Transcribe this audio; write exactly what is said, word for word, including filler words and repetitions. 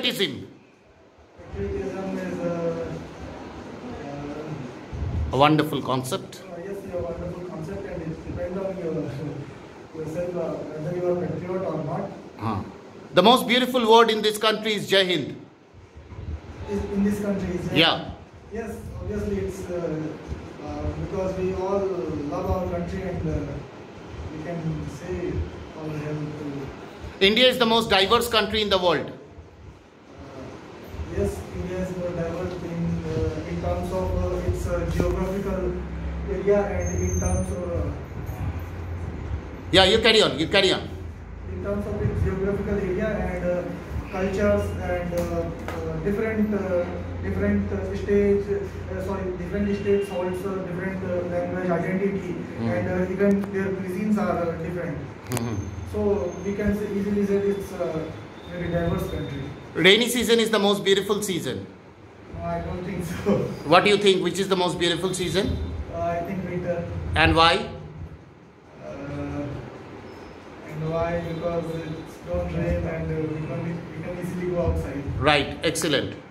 patriotism? Patriotism is a, A wonderful concept. uh, yes, a wonderful concept, and it depends on your, yourself uh, whether you are patriot or not. Huh. The most beautiful word in this country is Jai Hind. Is in this country, is there- Yeah. Yes, obviously it's uh, uh, because we all love our country, and uh, we can say all hail to. India is the most diverse country in the world. Uh, yes, India is more diverse in uh, in terms of uh, its uh, geographical area, and in terms of uh, Yeah, you carry on. You carry on. in terms of its geographical area and uh, cultures and uh, uh, different uh, different uh, states, uh, sorry, different states holds uh, different uh, language identity, Mm. and uh, even their cuisines are uh, different. Mhm. So we can say, easily say it's a very diverse country. Rainy season is the most beautiful season. No, I don't think so. What do you think? Which is the most beautiful season? Uh, I think winter. And why? Uh, and why? Because it's don't rain, and uh, we can we can easily go outside. Right. Excellent.